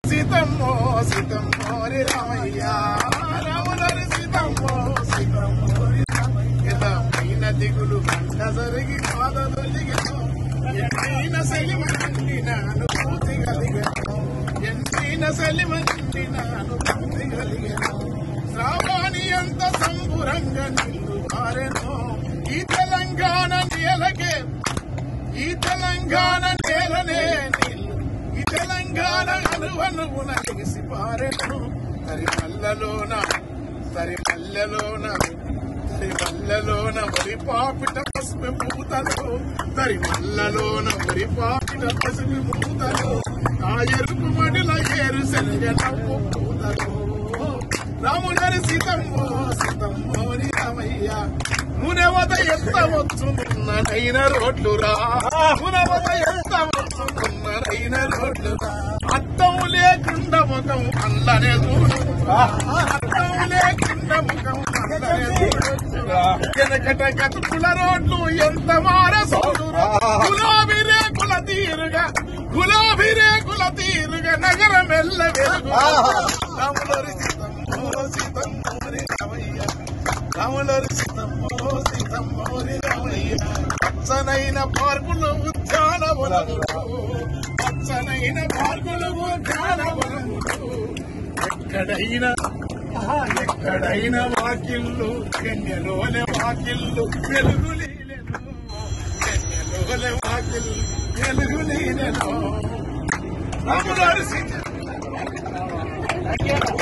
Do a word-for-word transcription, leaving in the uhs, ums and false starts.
సీతమ్మో సీతమ్మో రే రామయ్య రాములరి సీతమ్మో సీతమ్మో రే రామయ్య పైన దిగులు గంట జరిగి బాధ తొలిగను ఎంతైన సెలిమండి నాను పూర్తి కలిగను ఎంతైన సెలిమండి నాను పూర్తి కలిగను శ్రావాణి అంత సంబురంగా నిల్లు మారెను ఈ తెలంగాణ నేలకే ఈ తెలంగాణ నేలనే ఈ తెలంగాణ అనువనువున ఎగిసి పారెను తరిమల్లలోన తరిమల్లలోన తరిమల్లలోన వరి పాపిట పసుపు పూతలు తరిమల్లలోన వరి పాపిట పసుపు పూతలు ఆ ఎరుపు మడిల ఏరు శనగ నవ్వు పూతలు రాములరి సీతమ్మో సీతమ్మో ని రామయ్య మునవత ఎంత వచ్చున్ననైన రోడ్లు రా మునవత ఎంత వచ్చున్ననైన రోడ్లు రా అద్దం లేకుండా ముఖం అల్లనే చూడు అద్దం లేకుండా ముఖం అల్లనే చూడు వెనకట గతుకుల రోడ్లు ఎంత మారసోడురా గులాబీ రేకుల తీరుగా గులాబీ రేకుల తీరుగా నగరం ఎల్ల వెలుగు రాములరి సీతమ్మో సీతమ్మో ని రామయ్య రాములరి సీతమ్మో సీతమ్మో ని రామయ్య పచ్చనైన పార్కులు ఉద్యానవనములు పచ్చనైన పార్కులు ఉద్యానవనములు ఎక్కడైనా ఎక్కడైనా వాకిళ్ళు కన్యలోనే వాకిళ్ళు వెలుగులీలెను కన్యలోనే వాకిళ్ళు వెలుగులీలెను రాములరి సీత